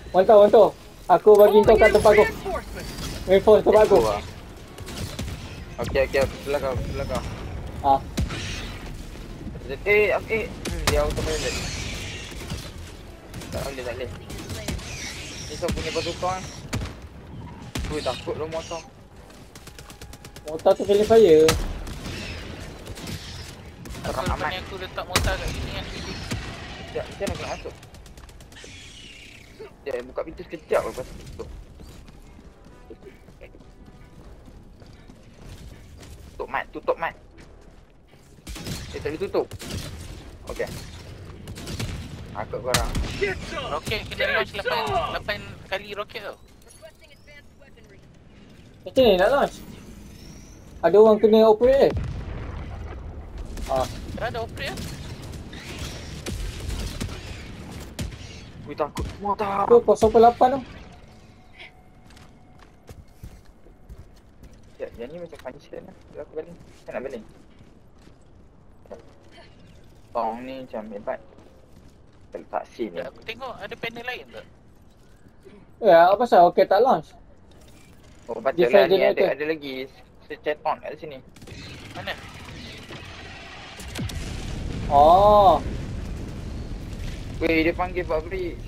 Mantap. Aku bagi kau kat tempat aku. Reinforce tempat aku. Okey, sebelah kau. Ah. Dia auto pilot. Tak boleh. Ni kau punya bazooka kan? Ui, takut lu motor. Motor tu pilih saya. Asal lepas ni aku letak mortar kat sini kan. Sekejap, macam mana aku nak masuk? Sekejap, buka pintu sekejap lepas tu tutup. Tutup mat. Tak boleh tutup. Okey. Akut korang. Roket kena launch 8 kali roket tau. Macam ni nak launch? Ada orang kena operate Dah ada operate lah. Ui, takut motor. Tu 0.8 tu. Ya, yang ni macam function lah. Bila aku baling. Kan nak baling. Tong ni macam hebat. Kita letak scene ni. Aku tengok ada panel lain tak? Ya, apa pasal okey tak launch? Oh, baca Defend lah ni generator. ada lagi. Seceton kat sini. Mana? Oh. Weh, dia panggil Pak Bridge.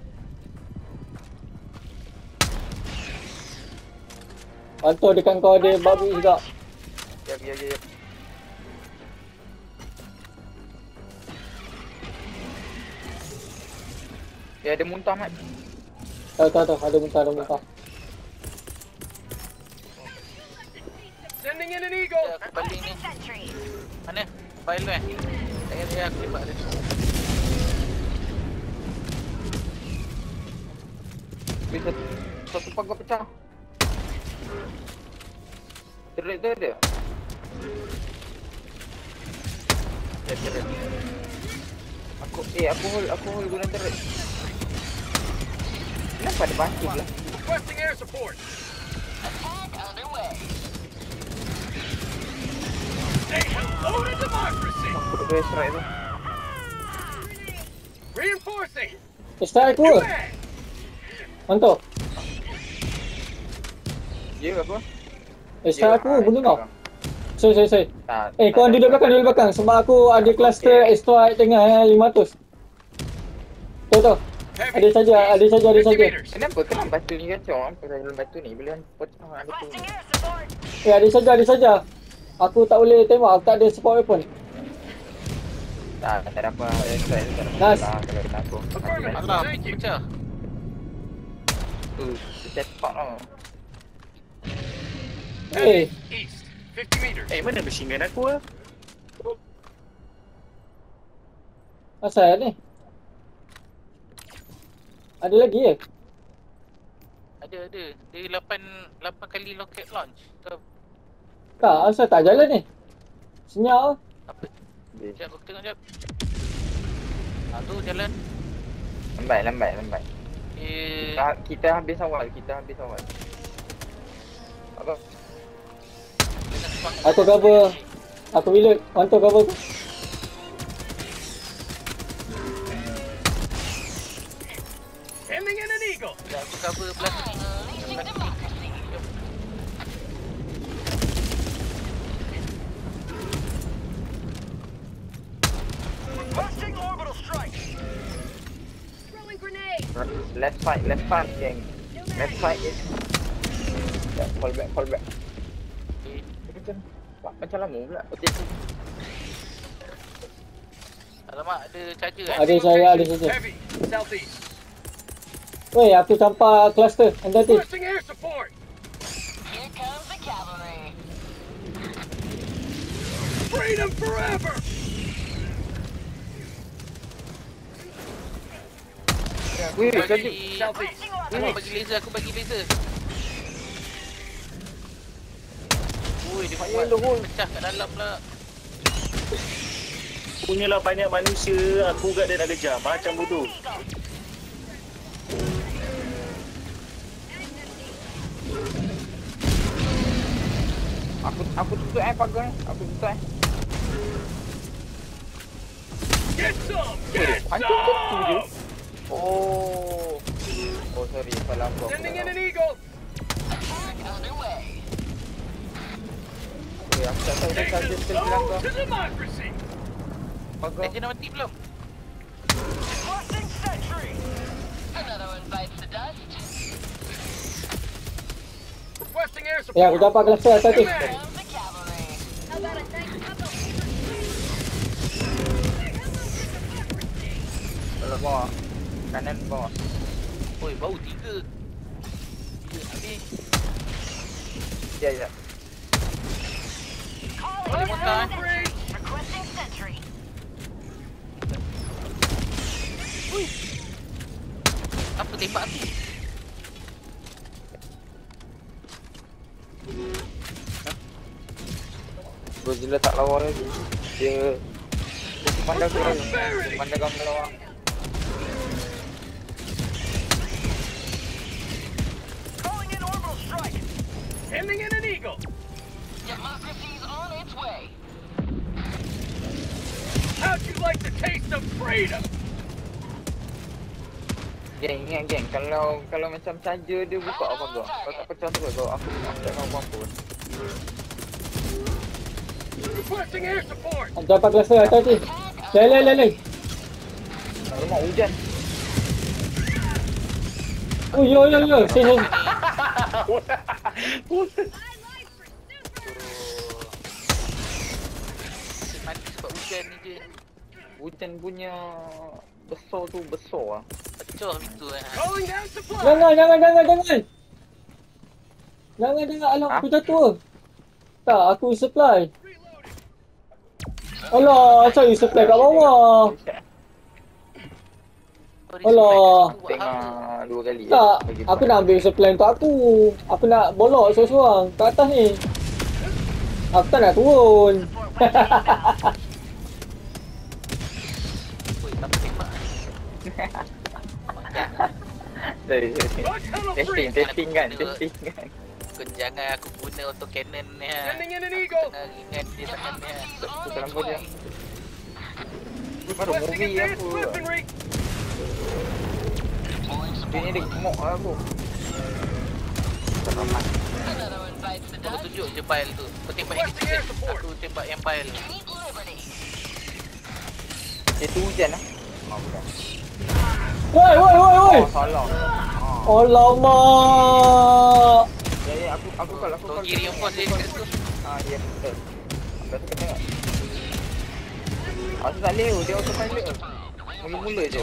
Bantu dekat kau ada babi juga. Ya. Dia ada muntah, Mat. Tahu. Ada muntah. Sending in an eagle. Ya, aku balik ni. Mana? File tu Saya aku lepak dia. Bisa satu pagar pecah. Turret tu ada. Ya, turret. Aku hold guna turret. Kenapa ada batu pula? Requesting air support. Say hello to democracy. Aku dua strike tu. Reinforcing. Strike aku. Bang. Mantap. Ya apa? Strike aku bunuh kau. Sorry. Tak, Kau tak, duduk belakang sebab aku ada cluster extra tengah 500. Tahu. Ada saja. Kenapa batu ni kacau? Pasal batu ni bila pecah ada tu. Ada saja. Aku tak boleh tembak, aku tak ada support weapon. Tak ada apa. Nice. Kalau kita aku. Alah, pecah. Tu, set spot tau. East. 50 meters. Mana machine gun aku lah? Asal ni? Ada lagi ke? Ada. Dia 8 kali rocket launch. Tak, asal tak jalan ni? Senyap. Apa? Sekejap aku tengok sekejap. Tu jalan. Lambat. Kita habis awal. Apa? Aku cover. Aku reload. Bantu cover aku. Sending in an eagle. Sekejap aku cover belah sini. Requesting orbital strike. Throwing grenade. Left side, gang. Left side is. Yeah, fall back. Macam lama pula. Alamak, ada charger Ada saya. Heavy. Southeast. Weh, aku campak cluster. Hati-hati. Requesting air support. Here comes the cavalry. Freedom forever. Weh, Bagi- charger. Southeast. Aku bagi laser. Ui, dia Fire buat in the hole. pecah kat dalam pula. Punyalah banyak manusia, aku kat dia nak kejar. Macam bodoh. Aku tutup pagar ni. Aku tutup Get some. Get Hantu tu je. some. Oh. lampu aku Sending tak in tahu. an eagle. Attack underway. Aku tak tahu dia Take saja this still bilang zone kau. to democracy. Pagar. Legend dah mati belum? Busting sentry. Another one bites the dust. Requesting air Ya, aku support. dapat cluster atas tu. Here comes the cavalry. How about a nice cup of Kalau bawah. Kanan bawah. Oi, bau 3. Habis. Ya, ya. Boleh makan. requesting sentry. Apa tembak tu? Godzilla tak lawa lagi. Dia pandang tu lagi. Pandang kamu lawa. Calling in orbital strike. Sending in an eagle. Democracy's on its way. How'd you like the taste of freedom? Geng, ingat geng. Kalau macam saja dia buka apa kau. Kau tak pecah terus kau. Aku tak tahu apa pun. Requesting air support. Aku dapat cluster atas tu. Lelai. Rumah hujan. Oh, yo. Sini. Asyik mati sebab hujan ni je. Hujan punya besar tu besar lah. Pecah pintu kan. Calling down supply. Jangan. Alah, aku jatuh. Tak, aku supply. Alah, asal you supply kat bawah? Alah. Tengah 2 kali. Tak, aku nak ambil supply untuk aku. Aku nak bolok seorang-seorang kat atas ni. Aku tak nak turun. Oi, tak apa tembak. Sorry. Bug tunnel free. Testing kan. Kau jangan aku guna auto cannon ni ha. Sending in an eagle. Tengah ringan dia tangan ni ha. Tu dalam kau dia. Baru Requesting movie advanced aku. weaponry. Dia ni dia gemuk lah aku. Selamat. Another one bites the Kau dust. tunjuk je file tu. Kau tembak yang kecil. Aku tembak yang file. Keep liberty. Dia tu hujan lah. Oh, bukan. Woi. Oh, salah. Alamak. Ya, aku call. Kau kiri yang pos dia kat tu. Ya, betul. Aku kena tengok. Aku tak leo, dia autopilot. Mula-mula je.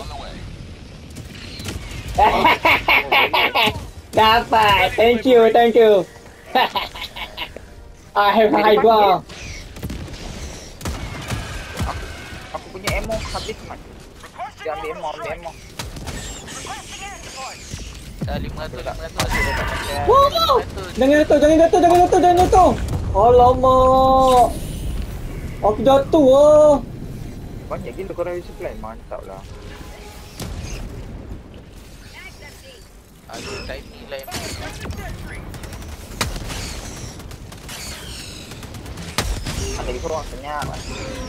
Dapat. Thank you. I have high ground. Aku punya ammo habis mat. Dia ambil ammo. Dah 500. Wow. Jangan jatuh. Alamak. Aku jatuh ah. Banyak gila korang resupply. Mantap lah. Aku type nilai. Ada di korang senyap lah.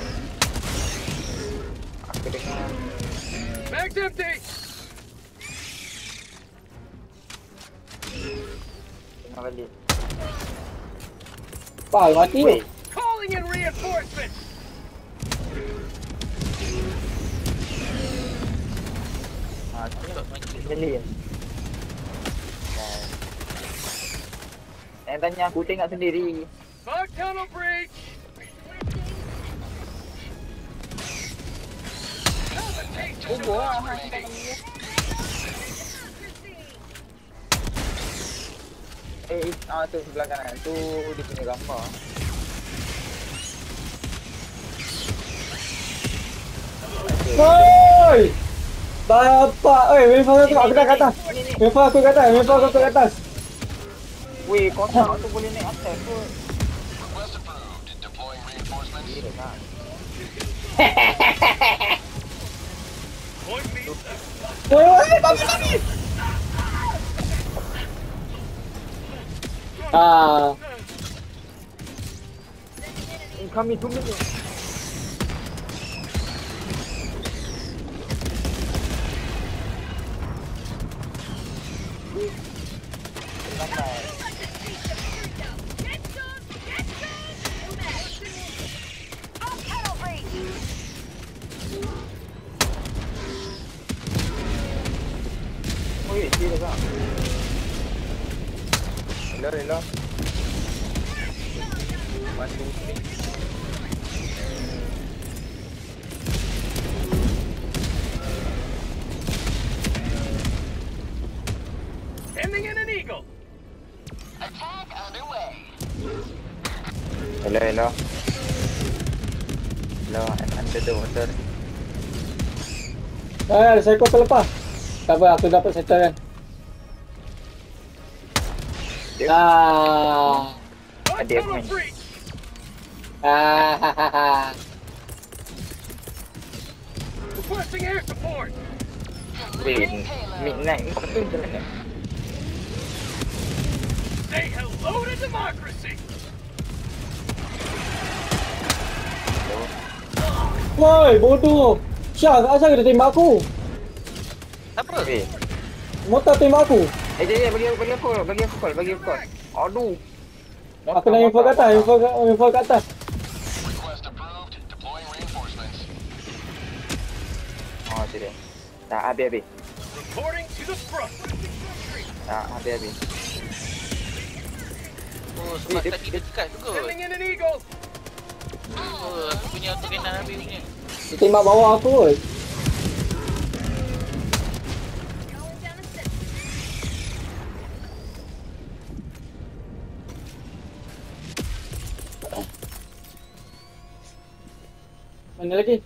Aku dengar. Bag's empty. Dengar balik. Pal mati tu. Calling in reinforcements. Beli ya. Yang tanya aku tengok sendiri. Bug tunnel breach. Have a taste of democracy. Tu sebelah kanan. Tu dia punya gambar. Oi! Bapak, oi, memang aku kat atas. Memang aku kat atas. Weh, kotak tu boleh naik atas tu. Gila kan. Point me. Oi, babi. Ah, Kami tunggu ni. Ui, dia dah. Hello. 1, 2, 3. Ending in an eagle. Attack underway. Hello. Hello, I'm under the water. Saya kau terlepas. Tak apa, aku dapat settle kan. Dia Tunnel main. breach. Hahaha. Requesting air support. Wait, Delivering payload. midnight ni betul jalan ni. Say hello to democracy. Woi, bodoh. Syah, asal kena tembak aku? Siapa? Weh, Motor tembak aku. jap, bagi aku call. Aduh. Aku nak info kat atas, info kat atas. Request approved. Deploying reinforcements. Oh, tidak. Tak, habis. Reporting to the front. Tak, habis. Oh, sebab dia- tadi dekat tu kot. Sending in an eagle. Oh, aku punya auto cannon habis punya. Dia tembak bawah aku kot. Mana lagi?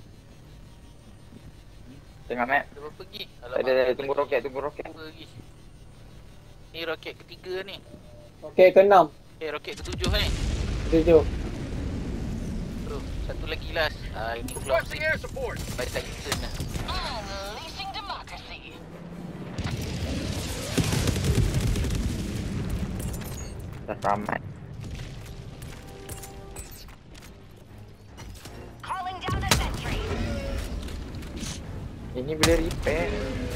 Tengah map. Ada berapa lagi? Ada, tunggu roket. Dua lagi. Ni roket ketiga ni. Okey, ke-6. Roket ketujuh ni. 7. Tu, satu lagi last. Ini keluar Requesting sini. air support. Baik tak turn lah. Unleashing democracy. Dah selamat. Calling down a sentry. Ini boleh repair.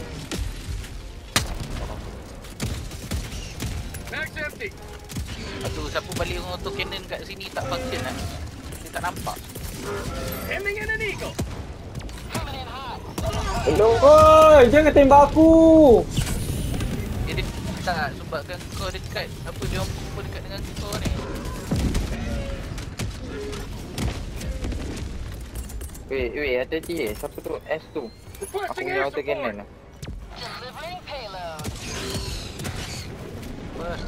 Max empty. Tu siapa balik auto cannon kat sini tak function lah. Dia tak nampak. Ending in an eagle. Coming in hot. Hello. Oi, jangan tembak aku. Dia tak sebabkan kau dekat apa dia orang pun dekat dengan kau ni. Weh, hati-hati. Siapa tu? S tu. Aku Requesting punya air auto cannon support. lah. Delivering payload. Wah.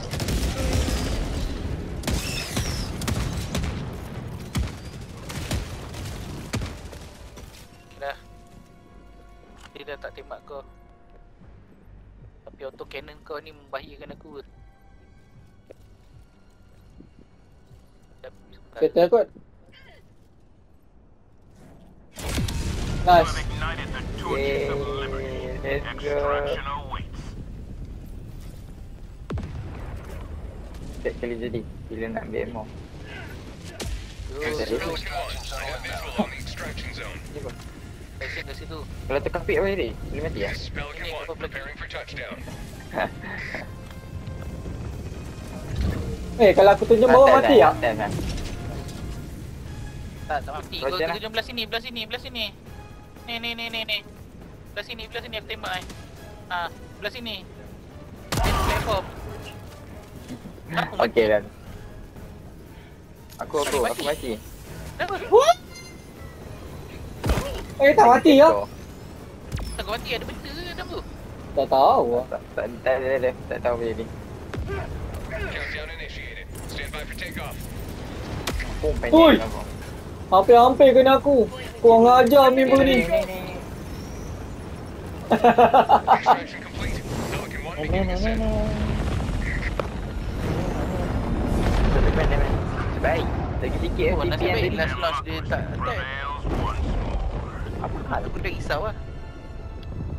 Dah. Dia dah tak tembak kau. Tapi auto cannon kau ni membahayakan aku. Settle kot. Nice. Ignited the torches of liberty. Let's go. Extraction awaits. Setiap kali jadi. Bila nak ambil ammo. Extraction zone. Kat situ. Kalau terkapit apa ni? Boleh mati ya? Pelican Ini, 1, apa preparing for touchdown. Kalau aku tunjuk bawah mati tak? Tak mati. Kau Roger lah. kena belah sini. Ni. Belah sini aku tembak belah sini. Platform. Aku mati. Okey dah. Aku mati. Kenapa? Tak mati ya? Tak kau mati ada benda ke dalam tu? Tak tahu. Tak tahu apa jadi. Countdown initiated. Stand by for takeoff. Pum Oi! pendek aku. Hampir-hampir kena aku. Kurang ajar member ni. Extraction complete. Pelican 1 beginning descent. Baik. Lagi sikit Oh, nasib TP yang baik tadi. last launch dia tak attack. Prevails once more. Apa hal? Aku dah risau lah.